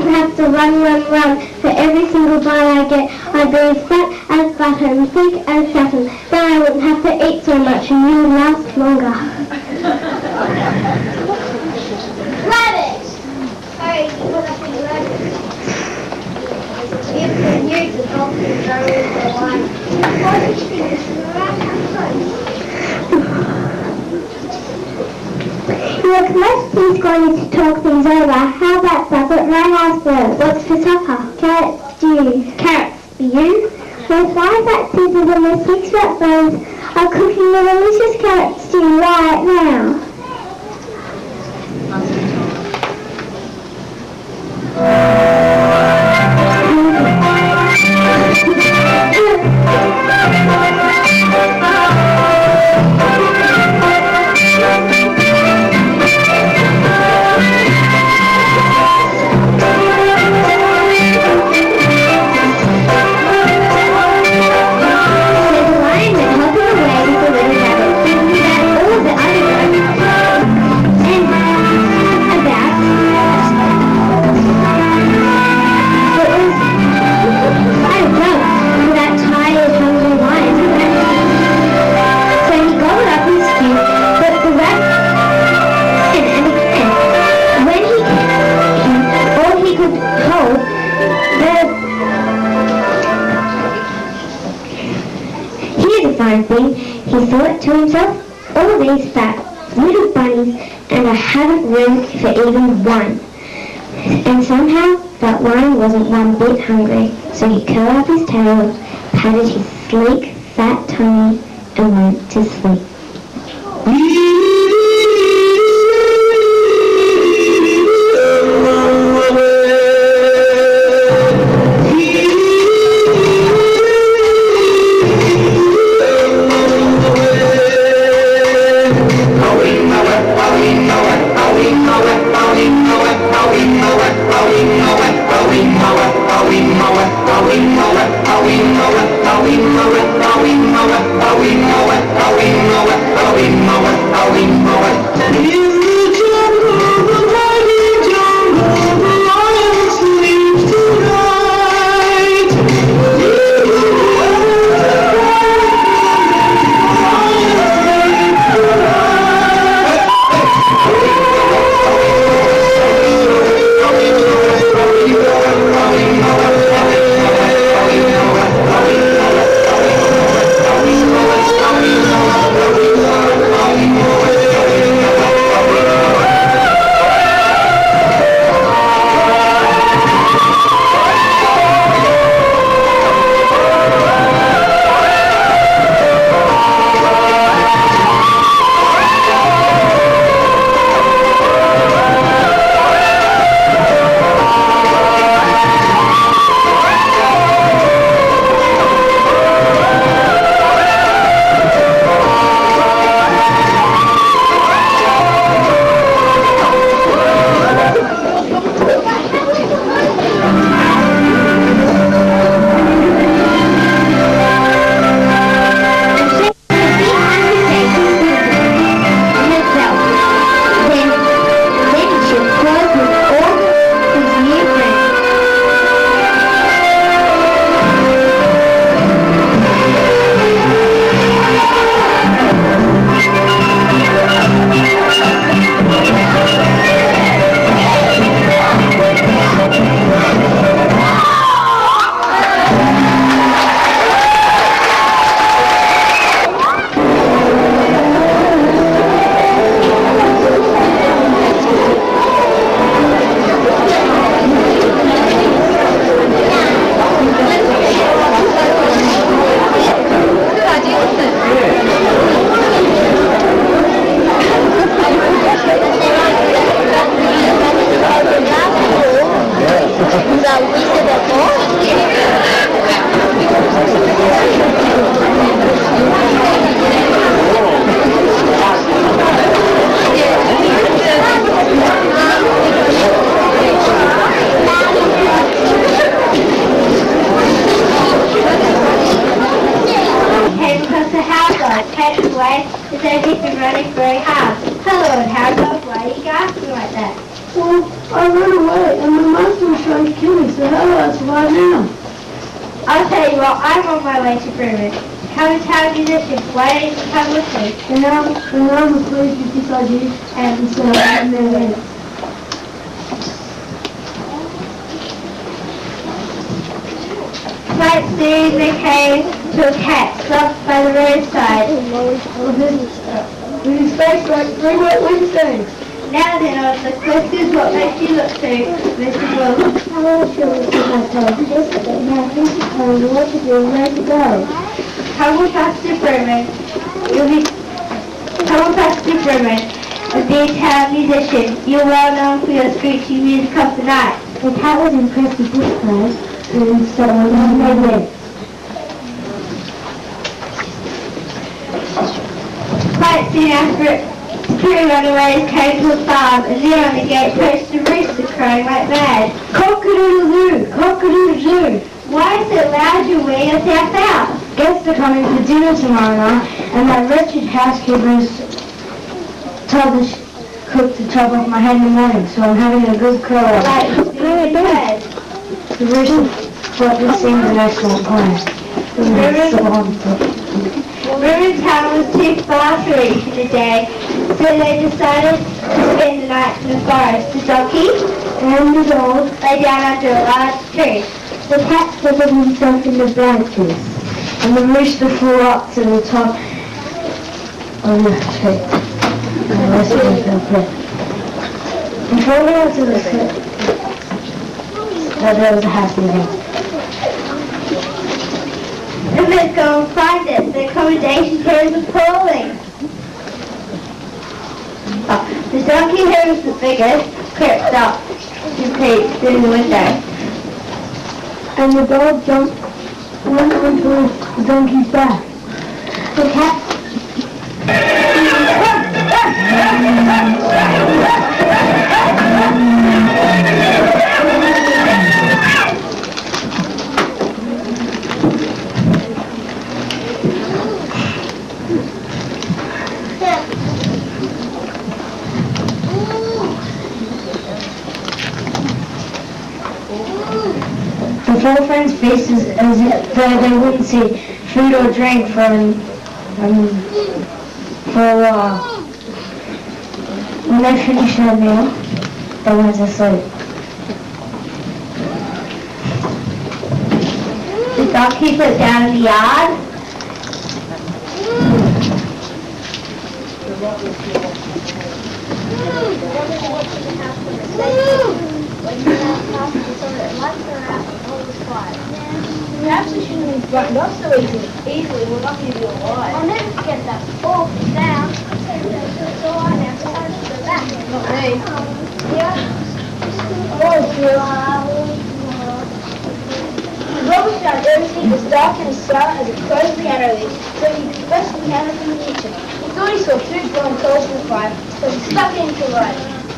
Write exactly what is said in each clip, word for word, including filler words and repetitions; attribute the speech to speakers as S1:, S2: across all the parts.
S1: wouldn't have to run, run, run for every single bite I get. I'd be as fat as butter and thick as satin. Then I wouldn't have to eat so much and you would last longer.
S2: Rabbit! Sorry, you put up in rabbit. You've been used to talking very for a while. What do you think is the rabbit?
S1: Look, let's please going to talk things over. How about supper at my house first? What's for supper? Carrot stew. Carrots. For you? With five fat scissors and the six fat bones are cooking a delicious carrot stew right now. Thing, he thought to himself, all these fat little bunnies and I haven't room for even one. And somehow that one wasn't one bit hungry, so he curled up his tail, patted his sleek fat tummy and went to sleep. I ran away and my master was trying
S2: Well, I'm on my way to Bremen. Come and tell me this, why don't you come with me?
S3: And now, and now I'm pleased with this idea, and so I'm there.
S2: Quite soon they came to a cat stopped by the roadside.
S3: With his face like three white Wednesdays.
S2: Now then, old look, this is what makes you look so, Mister Wolf.
S1: I was sure what I told you yesterday. Now this is telling you what to do and where to go.
S2: Come on past to Bremen. You'll be... Come on past to Bremen and be a town musician. You're well known for your screechy music of the night.
S1: The cat was impressed with this place, and so on they went.
S2: Quite soon after it, three runaways came to a farm, and there on the gate perched a rooster crowing like mad.
S3: Cock-a-doodle-doo! Cock-a-doodle-doo!
S2: Why so loud you wear yourself out?
S3: Guests are coming for dinner tomorrow night, and that wretched housekeeper has told the cook to chop off my head in the morning, so I'm having a good curl up.
S2: Like, go to bed.
S3: The rooster thought this seemed an excellent plan.
S2: Bremen town was too far to reach in a day, so they decided to spend the night in the forest. The donkey
S1: And the dog,
S2: lay down under a large tree.
S1: the cat settled himself in the branches.
S3: And the rooster flew up to the top of the tree. And the rest of them fell flat. Before we got to the tree, there was a happy event.
S2: And let's go and find it. The accommodation here is appalling. Oh, the donkey here is the biggest, crept up and peeped through the window.
S1: And the dog jumped went onto the donkey's back. The cat
S3: The four friends' faces as if though they wouldn't see food or drink for, um, for a while. When they finished their meal, they went to sleep.
S2: The donkey put down in the yard.
S4: Perhaps we shouldn't have buttoned up so easily. Easily, we're lucky to be alive.
S2: I'll never forget that awful sound. So I never wanted to go back.
S4: Not me.
S2: Yeah.
S4: Oh, dear. Robert found everything as dark and as silent as a closed piano leaf, so he pressed the piano from the kitchen. He thought he saw food blowing coals from the fire, so he stuck it into light.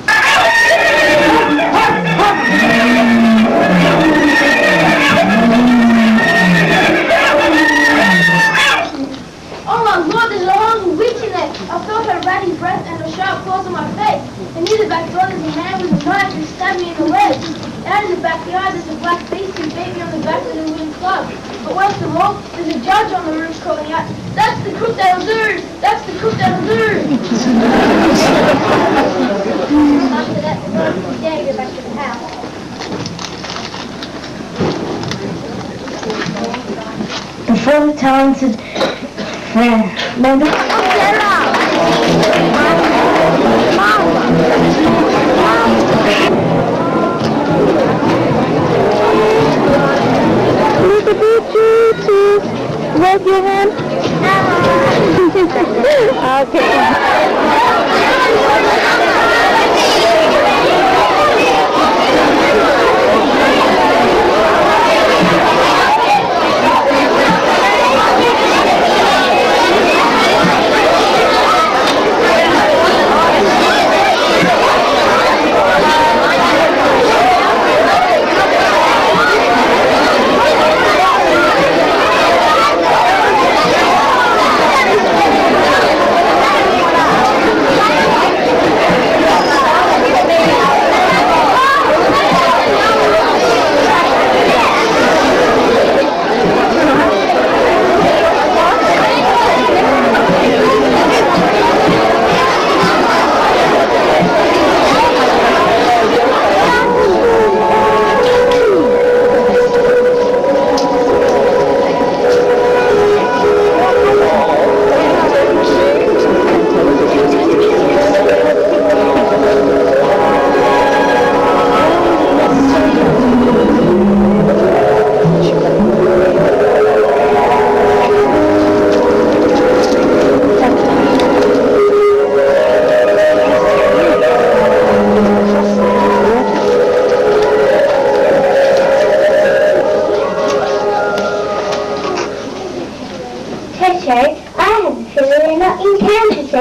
S2: Oh my Lord, there's a horrible witch in there. I felt her ratty breath and her sharp claws on my face. And near the back door there's a man with a knife who stabbed me in the leg. Out in the backyard there's a black beast who beat me on the back with a wooden club. But worst of all, there's a judge on the roof calling out, "That's the crook that'll do! That's the crook that'll do!" After that, the dog was dead, go back to the house.
S3: Before the talented friend, Linda,
S1: wave your hand. Okay.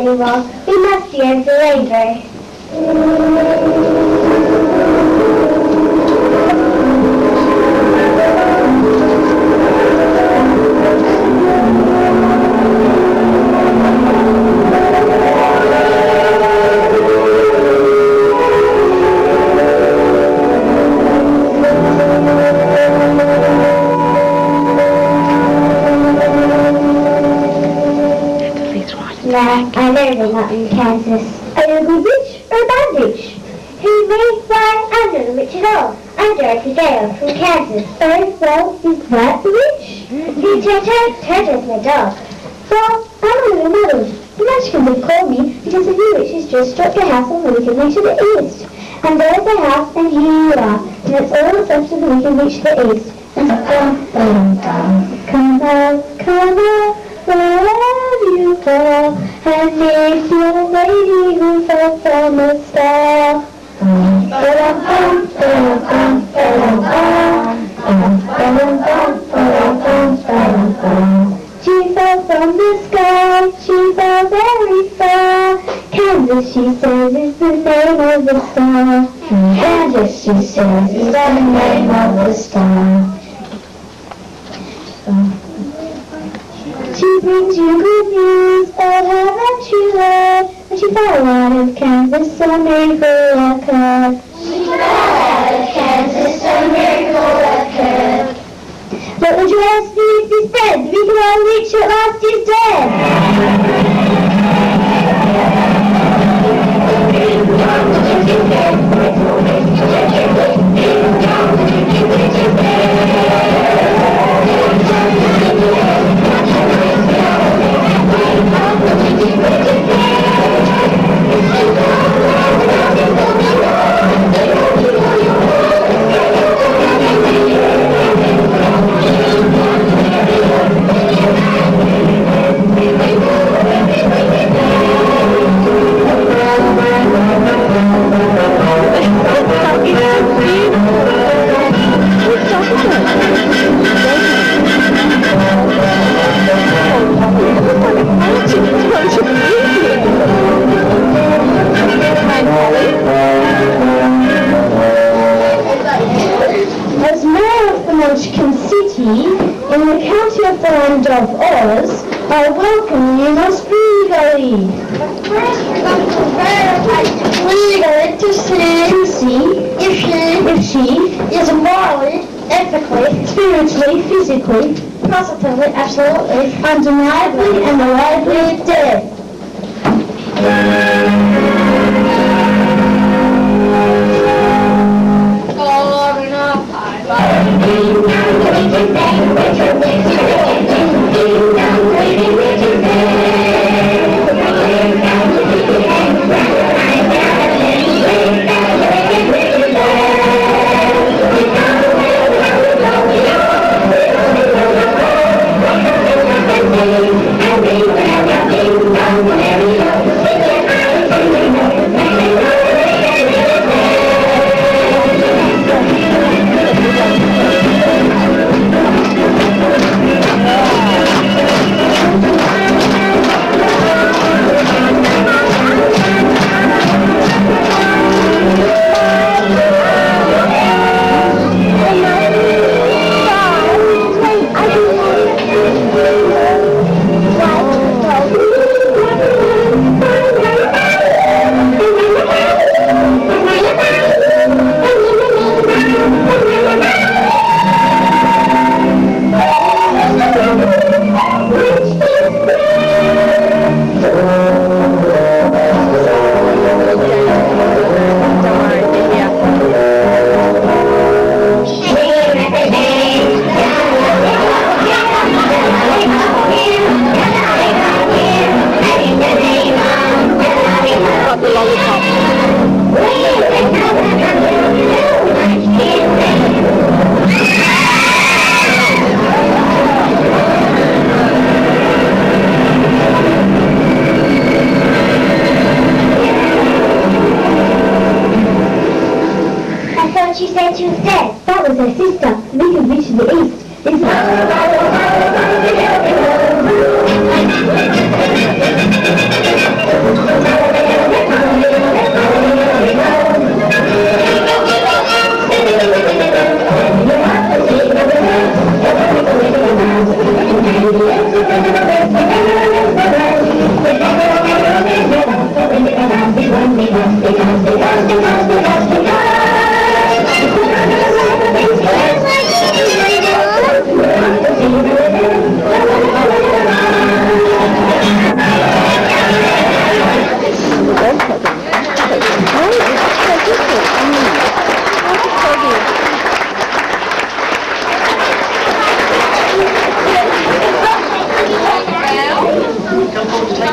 S1: anymore. We must be able to labour. Now, I know they're not in Kansas. Are you a good witch or a bad witch? Who, me? Why, I'm not a witch at all. I'm Dorothy Gale from Kansas. Oh, well, is that the witch? Who, Toto? Toto's my dog. Well, I'm one of the mothers. The Mexicans have called me because the new witch has just struck a house on the Wicked Witch to the east. And there's the house, and here you are. And that's all that's left of the Wicked Witch to the east. And dum, dum, dum. Come on, come on. Wherever you go, and if you're a lady who fell from a star. She fell from the sky, she fell very far. Kansas, she says, is the name of the star. Kansas, she says, is the name of the star. She brings you good news, but haven't you heard? When she fell out of Kansas, a miracle occurred. She fell out of Kansas, a miracle occurred. But the dress needs to be spread, the wicked old witch at last is dead. Of Oz, I welcome you most regally.
S2: But first we're going to verify
S1: Legally to see, to see if she, if she is morally, ethically, spiritually, physically, positively, absolutely, undeniably, and reliably dead. She said she was dead. That was her sister. We can reach the east. Isn't it?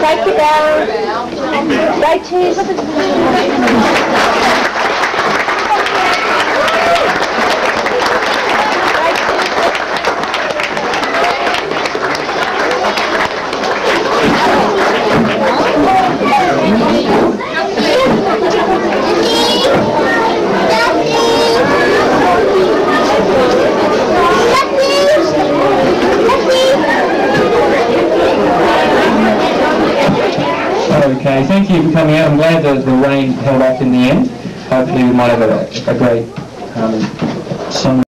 S4: Take it down. Right cheese.
S5: Okay, thank you for coming out. I'm glad that the rain held off in the end. Hopefully we might have a, a great um, summer.